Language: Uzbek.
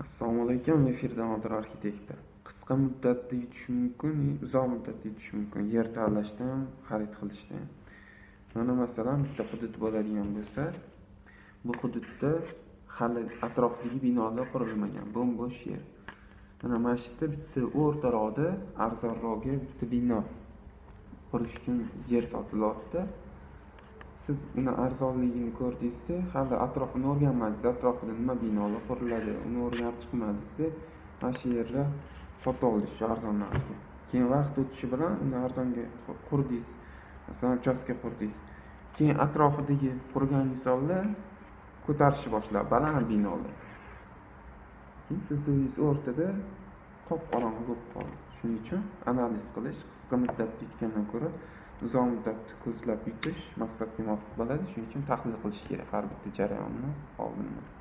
Assalomu alaykum, efirda Nodir arxitektor. Qisqa muddatda yutish mumkin, uzoq muddatda yutish mumkin. Yer tanlashdan, xarid qilishdan. Mana masalan, bitta hudud bo'ladigan bo'lsa, bu hududda hali atrofidagi binolar qurilmagan, bo'sh yer. Mana yerda bitta o'rtaroqda arzonroqga bitta bino qurish uchun yer sotilyapti. Siz uni arzonligini ko'rdingizda, hali atrofini o'rganmadingiz, atrofida nima binolar quriladi, uni o'rganib chiqmadingizda, mana shu yerda sotib oldingiz shu arzon narxga. Keyin vaqt o'tishi bilan uni arzonga qurdingiz. Masalan, uchastka qurdingiz. Keyin atrofidagi qurgan insonlar ko'tarishni boshladi, baland binolar. Keyin siz o'zingiz o'rtada qop-qorong'i bo'lib qoldi. Shuning uchun analiz qilish, qisqa muddatda yutgandan ko'ra uzoq muddatni ko'zlab yutish maqsadga muvofiq bo'ladi. Shuning uchun tahlil qilish kerak har bitta jarayonni oldindan.